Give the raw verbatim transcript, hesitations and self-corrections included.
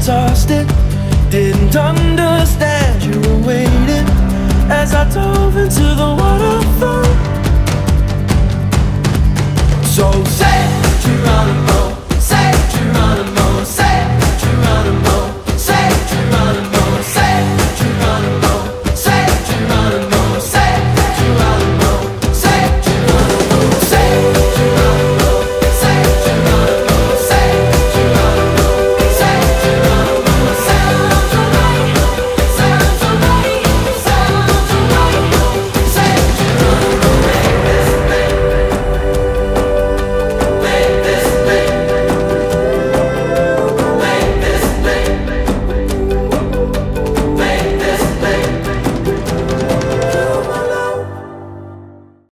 tossed it. Didn't understand you were waiting as I dove into the water for